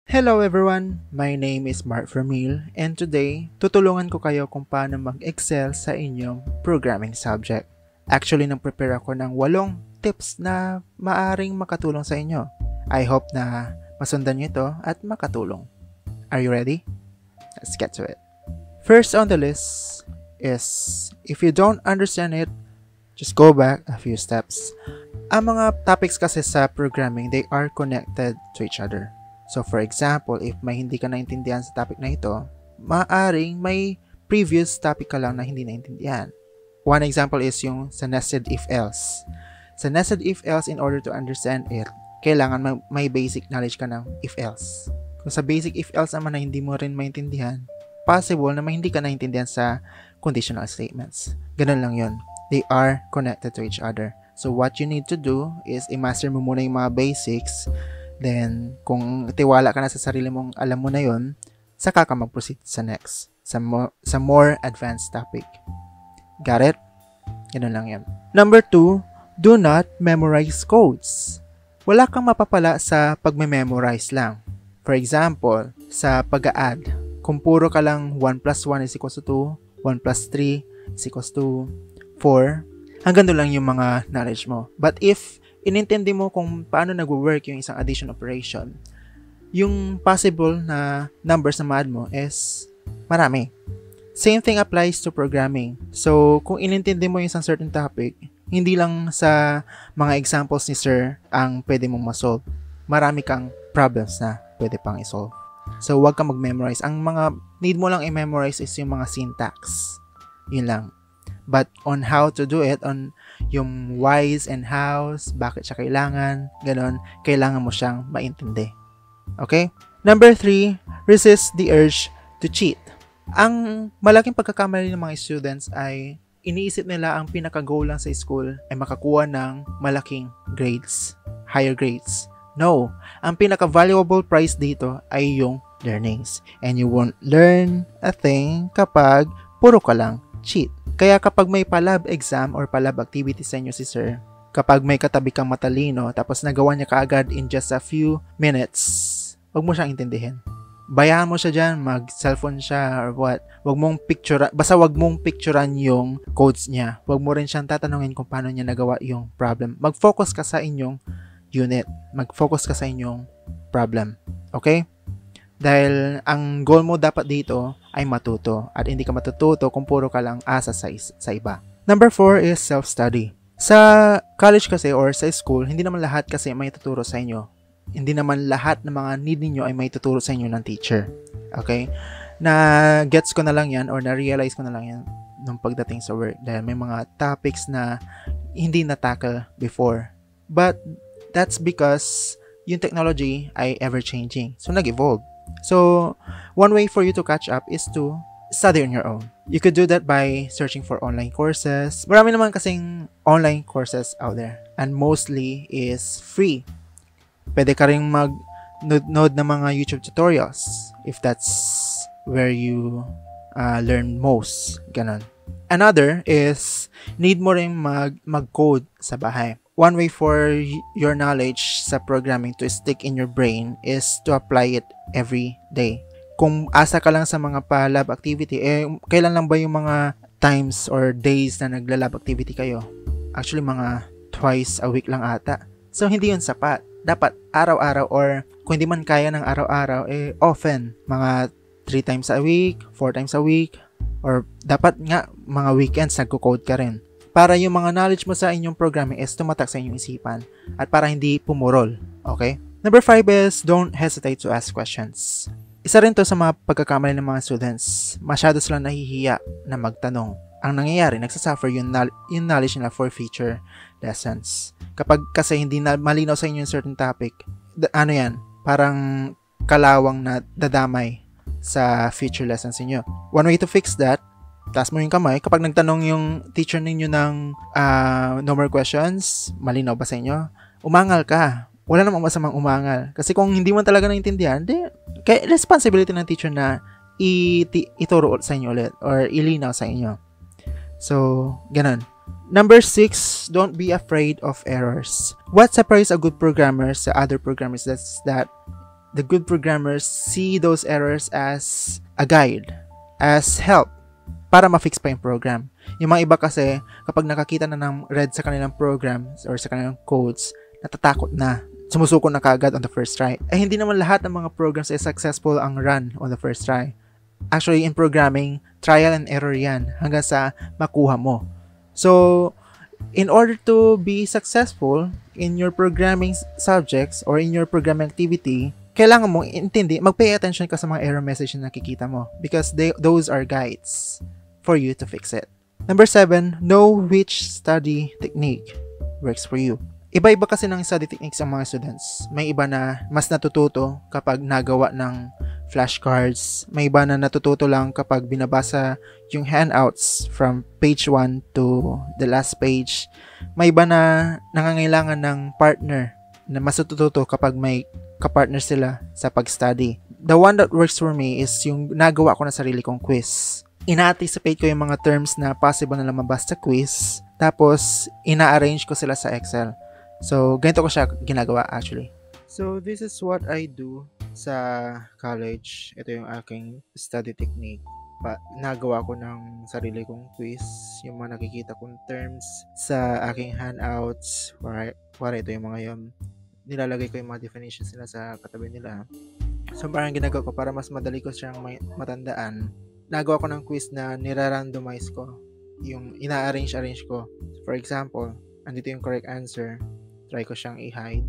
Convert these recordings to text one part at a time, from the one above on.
Hello everyone! My name is Mark Vermeil and today, tutulungan ko kayo kung paano mag-excel sa inyong programming subject. Actually, nang-prepare ako ng 8 tips na maaring makatulong sa inyo. I hope na masundan nyo ito at makatulong. Are you ready? Let's get to it. First on the list is, if you don't understand it, just go back a few steps. Ang mga topics kasi sa programming, they are connected to each other. So for example, if may hindi ka naintindihan sa topic na ito, maaaring may previous topic ka lang na hindi naintindihan. One example is yung sa nested if-else. Sa nested if-else, in order to understand it, kailangan may basic knowledge ka ng if-else. Kung sa basic if-else naman na hindi mo rin maintindihan, possible na hindi ka naintindihan sa conditional statements. Ganun lang yun. They are connected to each other. So what you need to do is i-master mo muna yung mga basics. Then, kung tiwala ka na sa sarili mong alam mo na yon, saka ka mag-proceed sa next, sa more advanced topic. Got it? Ganun lang yan. Number 2, do not memorize codes. Wala kang mapapala sa pagme-memorize lang. For example, sa pag-a-add, kung puro ka lang 1 plus 1 is equals to 2, 1 plus 3 is equals to 4, hanggang doon lang yung mga knowledge mo. But if inintindi mo kung paano nag-work yung isang addition operation, yung possible na numbers na ma-add mo is marami. Same thing applies to programming. So, kung inintindi mo yung isang certain topic, hindi lang sa mga examples ni Sir ang pwede mong ma-solve. Marami kang problems na pwede pang i-solve. So, huwag kang mag-memorize. Ang mga need mo lang i-memorize is yung mga syntax. Yun lang. But on how to do it, on yung whys and hows, bakit siya kailangan, ganon, kailangan mo siyang maintindi. Okay? Number 3, resist the urge to cheat. Ang malaking pagkakamali ng mga students ay iniisip nila ang pinaka-goal lang sa school ay makakuha ng malaking grades, higher grades. No, ang pinaka-valuable prize dito ay yung learnings. And you won't learn a thing kapag puro ka lang cheat. Kaya kapag may palab exam or palab activity sa inyo si Sir, kapag may katabi kang matalino tapos nagawa niya kaagad in just a few minutes, wag mo siyang intindihin. Bayaan mo siya dyan, mag-cellphone siya or what. Basta wag mong picturean yung codes niya. Wag mo rin siyang tatanungin kung paano niya nagawa yung problem. Mag-focus ka sa inyong unit. Mag-focus ka sa inyong problem. Okay? Dahil ang goal mo dapat dito ay matuto at hindi ka matututo kung puro ka lang asa sa iba. Number 4 is self-study. Sa college kasi or sa school, hindi naman lahat kasi may tuturo sa inyo. Hindi naman lahat ng mga need niyo ay may tuturo sa inyo ng teacher. Okay? Na-gets ko na lang yan or na-realize ko na lang yan nung pagdating sa work dahil may mga topics na hindi na-tackle before. But that's because yung technology ay ever-changing. So, nag-evolve. So, one way for you to catch up is to study on your own. You could do that by searching for online courses. Marami naman kasing online courses out there. And mostly is free. Pwede ka rin mag-node ng mga YouTube tutorials if that's where you learn most. Ganon. Another is, need mo rin mag-code sa bahay. One way for your knowledge sa programming to stick in your brain is to apply it every day. Kung asa ka lang sa mga pa-lab activity, kailan lang ba yung mga times or days na nagla-lab activity kayo? Actually, mga twice a week lang ata. So, hindi yun sapat. Dapat araw-araw or kung hindi man kaya ng araw-araw, often, mga 3 times a week, 4 times a week, or dapat nga, mga weekends, nagko-code ka rin. Para yung mga knowledge mo sa inyong programming is tumatak sa inyong isipan at para hindi pumurol. Okay? Number 5 is, don't hesitate to ask questions. Isa rin to sa mga pagkakamali ng mga students. Masyado silang nahihiya na magtanong. Ang nangyayari, nagsasuffer yung knowledge nila for future lessons. Kapag kasi hindi na malinaw sa inyo yung certain topic, parang kalawang na dadamay sa future lessons niyo. One way to fix that, taas mo yung kamay. Kapag nagtanong yung teacher ninyo ng no more questions, malinaw ba sa inyo? Umangal ka. Wala namang masamang umangal. Kasi kung hindi mo talaga naintindihan, kaya responsibility ng teacher na ituro sa inyo ulit or ilinaw sa inyo. So, ganun. Number 6, don't be afraid of errors. What separates a good programmer sa other programmers is that the good programmers see those errors as a guide, as help para ma-fix pa yung program. Yung mga iba kasi, kapag nakakita na ng red sa kanilang programs or sa kanilang codes, natatakot na. Sumusuko na kagad on the first try. Hindi naman lahat ng mga programs ay successful ang run on the first try. Actually, in programming, trial and error yan hanggang sa makuha mo. So, in order to be successful in your programming subjects or in your programming activity, kailangan mo mag-pay attention ka sa mga error message na nakikita mo because those are guides for you to fix it. Number 7, know which study technique works for you. Iba-iba kasi ng study techniques ang mga students. May iba na mas natututo kapag nagawa ng flashcards. May iba na natututo lang kapag binabasa yung handouts from page 1 to the last page. May iba na nangangailangan ng partner na mas natututo kapag may kapartner sila sa pag-study. The one that works for me is yung nagawa ko na sarili kong quiz. Ina-anticipate ko yung mga terms na possible na lumabas sa quiz. Tapos, ina-arrange ko sila sa Excel. So, ganito ko siya ginagawa actually. So, this is what I do sa college. Ito yung aking study technique. Nagawa ko ng sarili kong quiz. Yung mga nakikita kong terms sa aking handouts. Para ito yung mga yun. Nilalagay ko yung mga definitions nila sa katabi nila. So, parang ginagawa ko para mas madali ko siyang matandaan. Nagawa ko ng quiz na nirarandomize ko. Yung ina-arrange ko. For example, andito yung correct answer. Try ko siyang i-hide.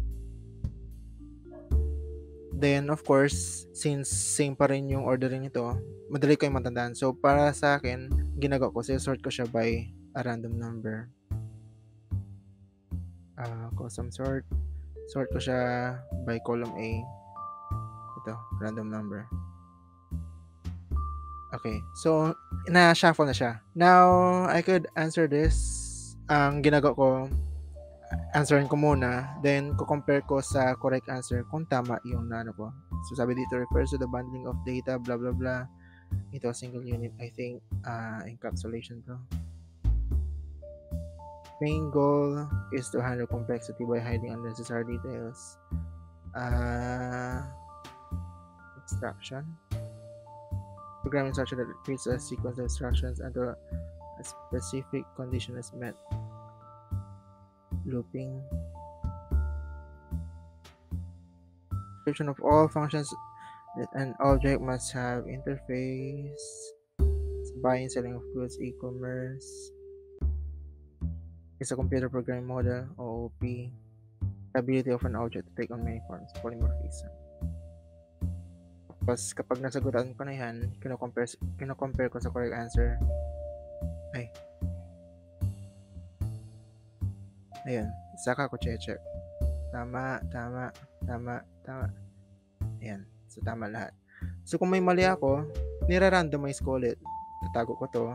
Then, of course, since same pa rin yung ordering nito, madali ko yung matandaan. So, para sa akin, ginagawa ko, sort ko siya by a random number. Custom sort. Sort ko siya by column A. Ito, random number. Okay, so, na-shuffle na siya. Now, I could answer this. Ang ginagawa ko, answerin ko muna, then ko-compare ko sa correct answer kung tama yung nano ko. So, sabi dito, refers to the bundling of data, blah, blah, blah. Ito, single unit, I think, encapsulation to. Main goal is to handle complexity by hiding unnecessary details. Instruction. Programming structure that repeats a sequence of instructions until a specific condition is met. Looping. Description of all functions that an object must have interface. Buying, selling of goods, e-commerce. It's a computer programming model, OOP. Ability of an object to take on many forms, polymorphism. Tapos kapag nasagutan ko na yan, kino-compare ko sa correct answer. Ayan, saka ko check. Tama. Ayan, so tama lahat. So kung may mali ako, nira-randomize ko ulit. Tatago ko to.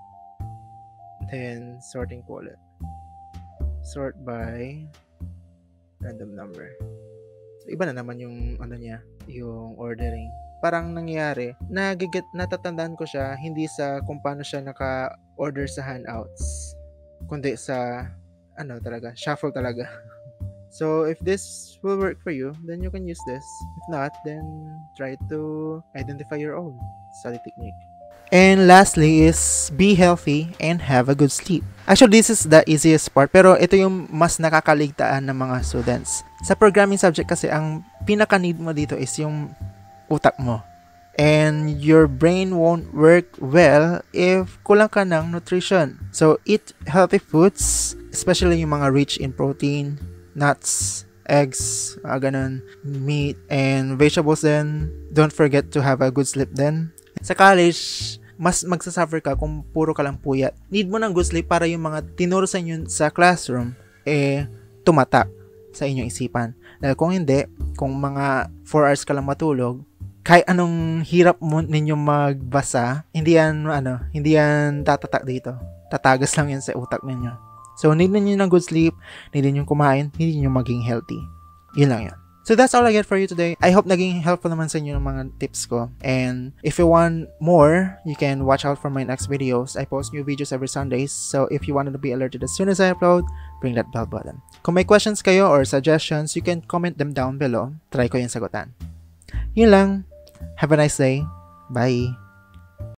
Then, sorting ko ulit. Sort by random number. So, iba na naman yung yung ordering. Parang nangyayari, natatandaan ko siya hindi sa kung paano siya naka-order sa handouts, kundi sa shuffle talaga. So, if this will work for you, then you can use this. If not, then try to identify your own study technique. And lastly is be healthy and have a good sleep. Actually, this is the easiest part, pero ito yung mas nakakaligtaan ng mga students. Sa programming subject kasi, ang pinaka-need mo dito is yung utak mo. And your brain won't work well if kulang ka ng nutrition. So, eat healthy foods, especially yung mga rich in protein, nuts, eggs, ganun, meat, and vegetables then. Don't forget to have a good sleep then. Sa college, mas magsasuffer ka kung puro ka lang puyat. Need mo ng good sleep para yung mga tinuro sa inyo sa classroom, tumatak sa inyong isipan. Dahil kung hindi, kung mga 4 hours ka lang matulog, kahit anong hirap mo ninyong magbasa, hindi yan tatatak dito. Tatagas lang yan sa utak ninyo. So, need ninyo ng good sleep, need ninyo kumain, need ninyo maging healthy. Yun lang yan. So, that's all I get for you today. I hope naging helpful naman sa inyo ng mga tips ko. And if you want more, you can watch out for my next videos. I post new videos every Sundays. So, if you wanted to be alerted as soon as I upload, ring that bell button. Kung may questions kayo or suggestions, you can comment them down below. Try ko yung sagutan. Yun lang. Have a nice day. Bye.